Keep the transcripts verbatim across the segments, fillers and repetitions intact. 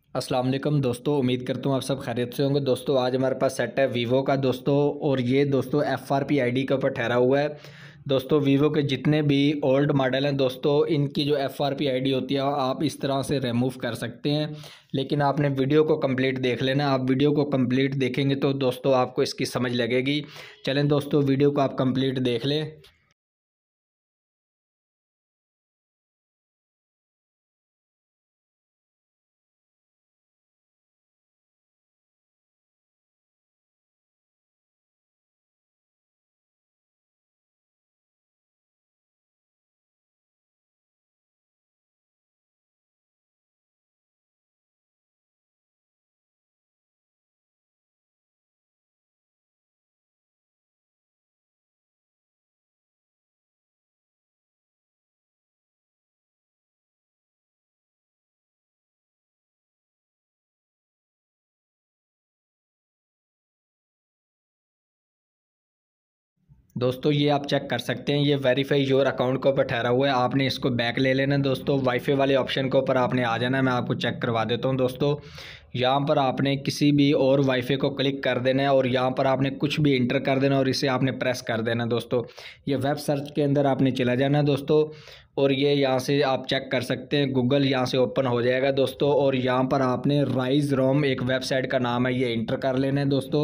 अस्सलाम वालेकुम दोस्तों, उम्मीद करता हूँ आप सब खैरियत से होंगे। दोस्तों आज हमारे पास सेट है वीवो का दोस्तों, और ये दोस्तों F R P I D के ऊपर ठहरा हुआ है। दोस्तों वीवो के जितने भी ओल्ड मॉडल हैं दोस्तों, इनकी जो F R P I D होती है आप इस तरह से रिमूव कर सकते हैं, लेकिन आपने वीडियो को कंप्लीट देख लेना। आप वीडियो को कंप्लीट देखेंगे तो दोस्तों आपको इसकी समझ लगेगी। चलें दोस्तों, वीडियो को आप कंप्लीट देख लें। दोस्तों ये आप चेक कर सकते हैं, ये वेरीफाई योर अकाउंट के ऊपर ठहरा हुआ है। आपने इसको बैक ले लेना दोस्तों, वाईफाई वाले ऑप्शन के ऊपर आपने आ जाना है। मैं आपको चेक करवा देता हूं दोस्तों। यहाँ पर आपने किसी भी और वाईफाई को क्लिक कर देना है और यहाँ पर आपने कुछ भी इंटर कर देना और इसे आपने प्रेस कर देना दोस्तों। ये वेब सर्च के अंदर आपने चला जाना दोस्तों, और ये यहाँ से आप चेक कर सकते हैं, गूगल यहाँ से ओपन हो जाएगा दोस्तों। और यहाँ पर आपने राइज रोम एक वेबसाइट का नाम है, ये इंटर कर लेना है दोस्तों।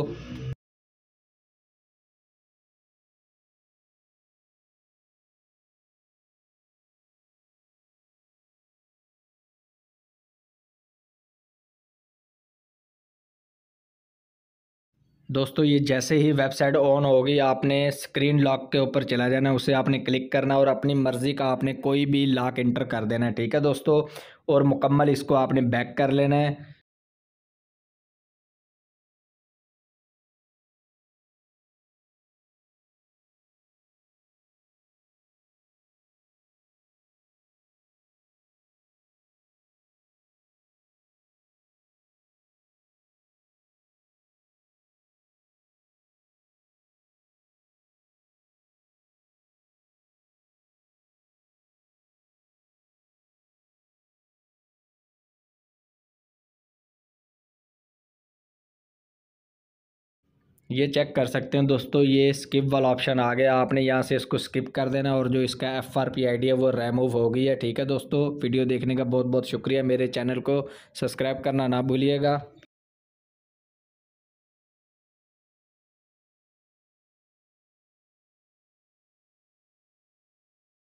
दोस्तों ये जैसे ही वेबसाइट ऑन होगी आपने स्क्रीन लॉक के ऊपर चला जाना, उसे आपने क्लिक करना और अपनी मर्ज़ी का आपने कोई भी लॉक इंटर कर देना है, ठीक है दोस्तों। और मुकम्मल इसको आपने बैक कर लेना है। ये चेक कर सकते हैं दोस्तों, ये स्किप वाला ऑप्शन आ गया, आपने यहाँ से इसको स्किप कर देना और जो इसका F R P I D है वो रिमूव हो गई है, ठीक है दोस्तों। वीडियो देखने का बहुत बहुत शुक्रिया। मेरे चैनल को सब्सक्राइब करना ना भूलिएगा।